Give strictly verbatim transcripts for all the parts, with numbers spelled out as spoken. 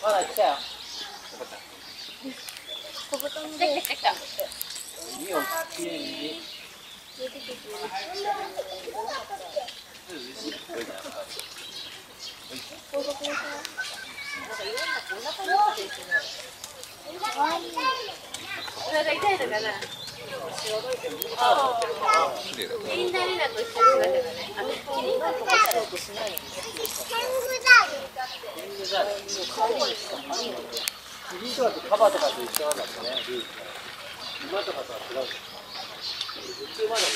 まだ来たよ。 小豚の来た来た来た。 いいよ、きれいに。 お腹痛いのかな。ああ。リンダリナと一緒になってたね。あ、キリンがここからとしないんです。 天狗ザル。キリンとかとカバとかと一緒なんだってね。馬とかとは違う。普通馬だと。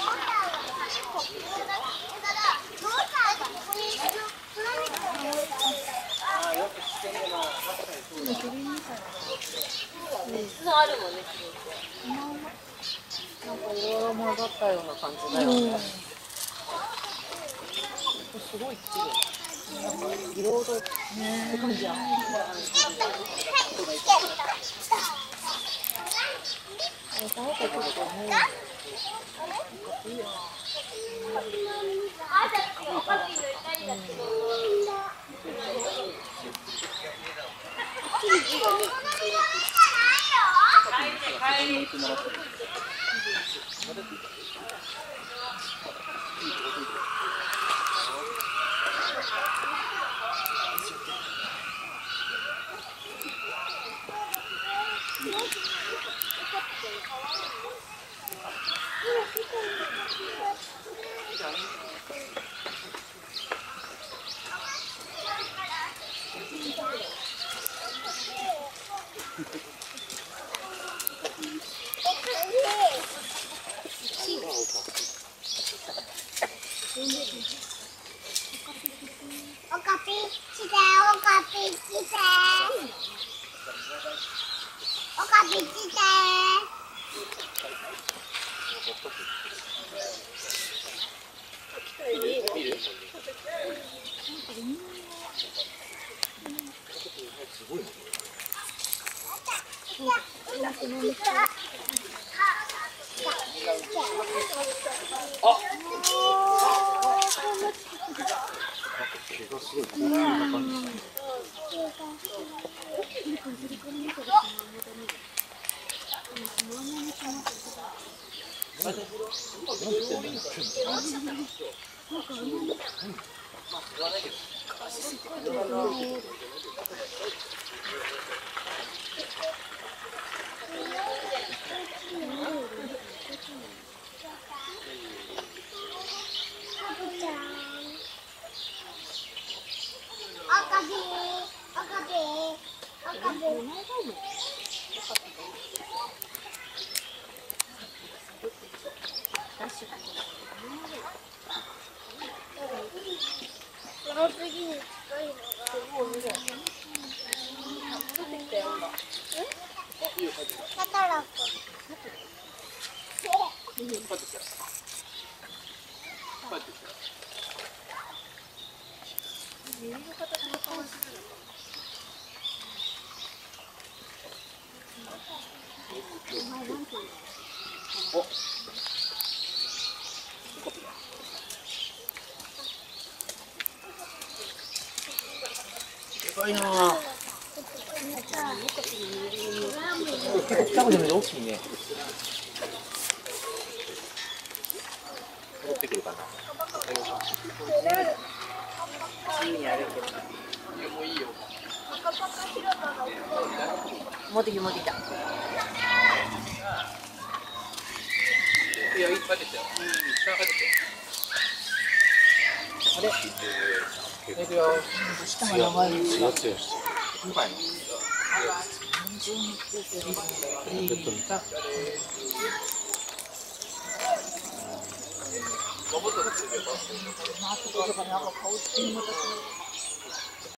ああ、よく知ってるな。確かにそうだ。 質あるもんね。 なんかいろいろ混ざったような感じだよね。すごい綺麗。なんかいろいろって感じや。 おかぴして、おかぴして。おかぴして。その次に近いのがカタラク。 でかいなぁ。近くで見ると大きいね。戻ってくるかな。地味にあるけど。もういいよ。 持ってき持ってきた。 いや、いっぱい出てたよ。うん、下入ってたよ。あれ。いくよ。 下が長いんですよ。 うまいの。いいさ。 マークとかなんか顔つきにまた